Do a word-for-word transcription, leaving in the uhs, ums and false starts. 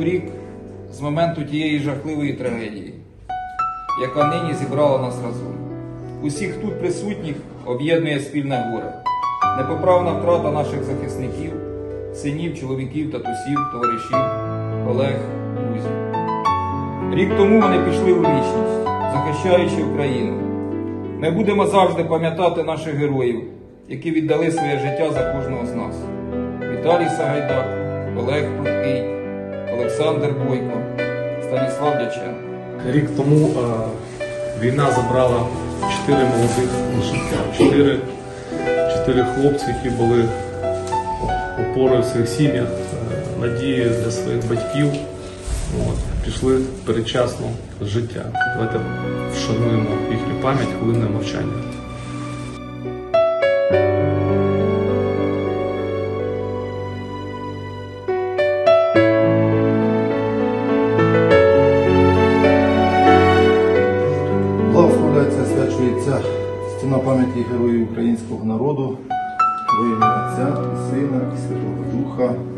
минув рік з моменту тієї жахливої трагедії, яка нині зібрала нас разом. Усіх тут присутніх об'єднує спільне горе. Непоправна втрата наших захисників, синів, чоловіків, татусів, товаришів, колег, друзів. Рік тому вони пішли у вічність, захищаючи Україну. Ми будемо завжди пам'ятати наших героїв, які віддали своє життя за кожного з нас. Віталій Сагайдак, Олег Прудкий, Олександр Бойко, Станіслав Дяченко. Рік тому е, війна забрала чотири молодих життя, чотири, чотири хлопці, які були опорою в своїх сім'ях, е, надією для своїх батьків. От, пішли передчасно з життя. Давайте вшануємо їхню пам'ять хвилиною мовчання. Благословляється, освячується стіна пам'яті героїв українського народу, во ім'я Отця і Сина і Святого Духа.